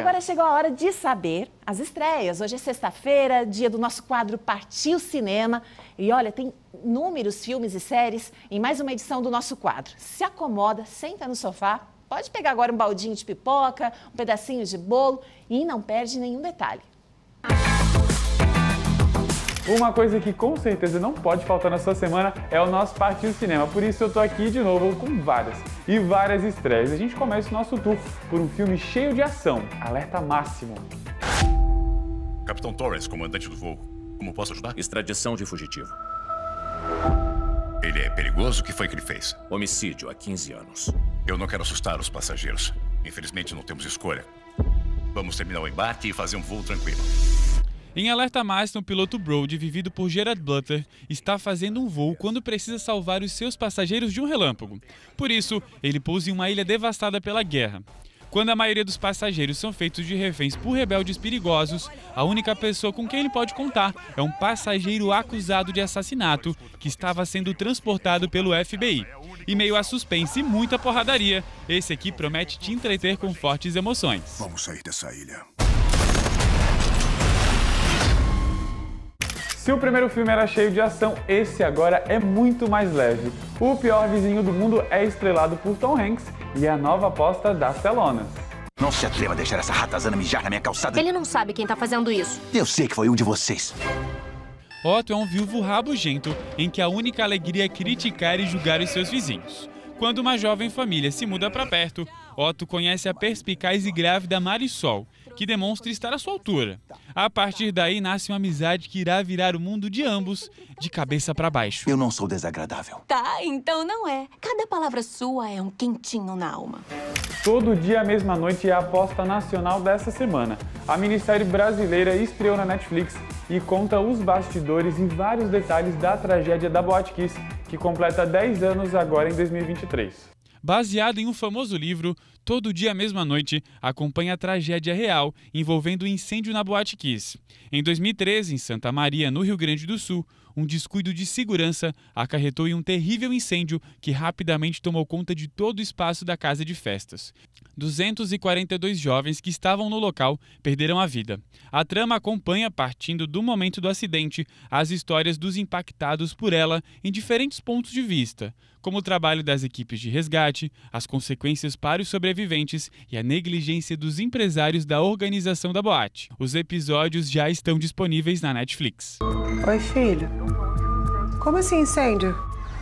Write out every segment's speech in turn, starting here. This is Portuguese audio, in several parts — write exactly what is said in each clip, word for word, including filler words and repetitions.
Agora chegou a hora de saber as estreias. Hoje é sexta-feira, dia do nosso quadro Partiu Cinema. E olha, tem inúmeros filmes e séries em mais uma edição do nosso quadro. Se acomoda, senta no sofá, pode pegar agora um baldinho de pipoca, um pedacinho de bolo e não perde nenhum detalhe. Uma coisa que com certeza não pode faltar na sua semana é o nosso Partiu Cinema. Por isso eu tô aqui de novo com várias e várias estreias. A gente começa o nosso tour por um filme cheio de ação, Alerta Máximo. Capitão Torres, comandante do voo. Como posso ajudar? Extradição de fugitivo. Ele é perigoso? O que foi que ele fez? Homicídio há quinze anos. Eu não quero assustar os passageiros. Infelizmente não temos escolha. Vamos terminar o embate e fazer um voo tranquilo. Em Alerta Máximo, o piloto Brody, vivido por Gerard Butler, está fazendo um voo quando precisa salvar os seus passageiros de um relâmpago. Por isso, ele pousa em uma ilha devastada pela guerra. Quando a maioria dos passageiros são feitos de reféns por rebeldes perigosos, a única pessoa com quem ele pode contar é um passageiro acusado de assassinato que estava sendo transportado pelo F B I. E meio a suspense e muita porradaria, esse aqui promete te entreter com fortes emoções. Vamos sair dessa ilha. Se o primeiro filme era cheio de ação, esse agora é muito mais leve. O Pior Vizinho do Mundo é estrelado por Tom Hanks e é a nova aposta das telonas. Não se atreva a deixar essa ratazana mijar na minha calçada. Ele não sabe quem tá fazendo isso. Eu sei que foi um de vocês. Otto é um viúvo rabugento em que a única alegria é criticar e julgar os seus vizinhos. Quando uma jovem família se muda para perto, Otto conhece a perspicaz e grávida Marisol, que demonstra estar à sua altura. A partir daí nasce uma amizade que irá virar o mundo de ambos de cabeça para baixo. Eu não sou desagradável. Tá, então não é. Cada palavra sua é um quentinho na alma. Todo Dia, a Mesma Noite é a aposta nacional dessa semana. A minissérie brasileira estreou na Netflix e conta os bastidores e vários detalhes da tragédia da Boate Kiss, que completa dez anos agora em dois mil e vinte e três. Baseado em um famoso livro, Todo Dia, a Mesma Noite acompanha a tragédia real envolvendo o incêndio na Boate Kiss. Em dois mil e treze, em Santa Maria, no Rio Grande do Sul, um descuido de segurança acarretou em um terrível incêndio que rapidamente tomou conta de todo o espaço da casa de festas. duzentos e quarenta e dois jovens que estavam no local perderam a vida. A trama acompanha, partindo do momento do acidente, as histórias dos impactados por ela em diferentes pontos de vista, como o trabalho das equipes de resgate, as consequências para os sobreviventes e a negligência dos empresários da organização da boate. Os episódios já estão disponíveis na Netflix. Oi, filho. Como assim incêndio?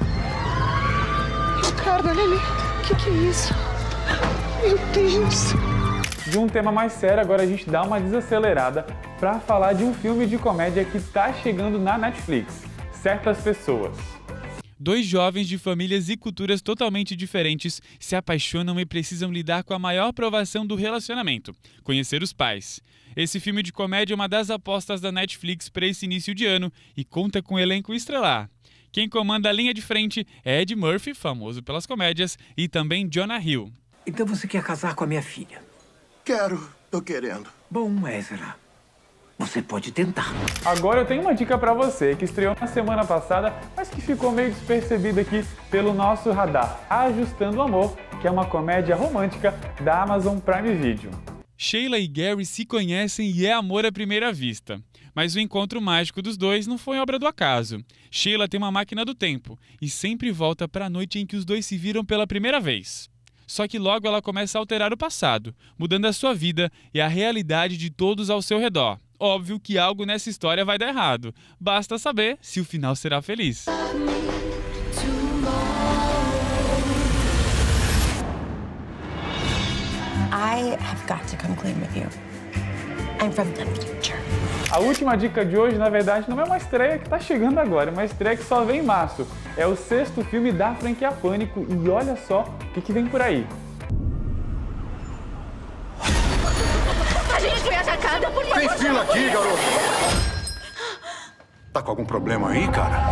Ricardo, olha ali. O que, que é isso? Meu Deus! De um tema mais sério, agora a gente dá uma desacelerada para falar de um filme de comédia que está chegando na Netflix, Certas Pessoas. Dois jovens de famílias e culturas totalmente diferentes se apaixonam e precisam lidar com a maior provação do relacionamento, conhecer os pais. Esse filme de comédia é uma das apostas da Netflix para esse início de ano e conta com um elenco estrelar. Quem comanda a linha de frente é Ed Murphy, famoso pelas comédias, e também Jonah Hill. Então você quer casar com a minha filha? Quero, tô querendo. Bom, Ezra, você pode tentar. Agora eu tenho uma dica pra você, que estreou na semana passada, mas que ficou meio despercebida aqui pelo nosso radar. Ajustando o Amor, que é uma comédia romântica da Amazon Prime Video. Sheila e Gary se conhecem e é amor à primeira vista. Mas o encontro mágico dos dois não foi obra do acaso. Sheila tem uma máquina do tempo e sempre volta para a noite em que os dois se viram pela primeira vez. Só que logo ela começa a alterar o passado, mudando a sua vida e a realidade de todos ao seu redor. Óbvio que algo nessa história vai dar errado. Basta saber se o final será feliz. I have got to come clean with you. I'm from the future. A última dica de hoje, na verdade, não é uma estreia que está chegando agora, é uma estreia que só vem em março. É o sexto filme da franquia Pânico e olha só o que, que vem por aí. A gente foi atacada, por favor. Tem fila aqui, garoto. Tá com algum problema aí, cara?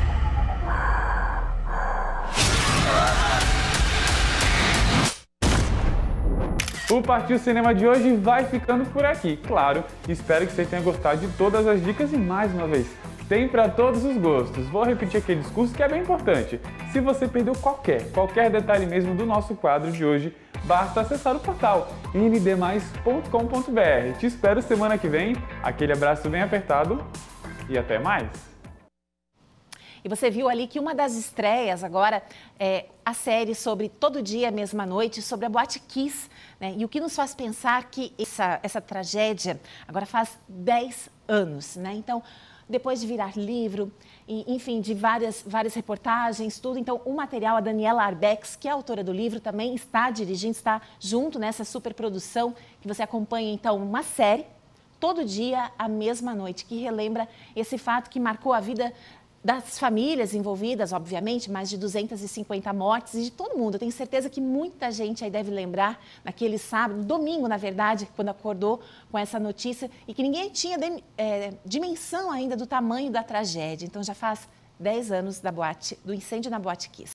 O Partiu Cinema de hoje vai ficando por aqui. Claro, espero que você tenha gostado de todas as dicas e mais uma vez, tem para todos os gostos. Vou repetir aquele discurso que é bem importante. Se você perdeu qualquer, qualquer detalhe mesmo do nosso quadro de hoje, basta acessar o portal n d mais ponto com ponto b r. Te espero semana que vem. Aquele abraço bem apertado e até mais! E você viu ali que uma das estreias agora é a série sobre Todo Dia, Mesma Noite, sobre a Boate Kiss, né? E o que nos faz pensar que essa, essa tragédia agora faz dez anos, né? Então, depois de virar livro, e, enfim, de várias, várias reportagens, tudo. Então, o material, a Daniela Arbex, que é a autora do livro, também está dirigindo, está junto nessa superprodução que você acompanha, então, uma série, Todo Dia, a Mesma Noite, que relembra esse fato que marcou a vida das famílias envolvidas, obviamente, mais de duzentas e cinquenta mortes e de todo mundo. Eu tenho certeza que muita gente aí deve lembrar naquele sábado, domingo, na verdade, quando acordou com essa notícia e que ninguém tinha de, é, dimensão ainda do tamanho da tragédia. Então já faz dez anos da boate, do incêndio na Boate Kiss.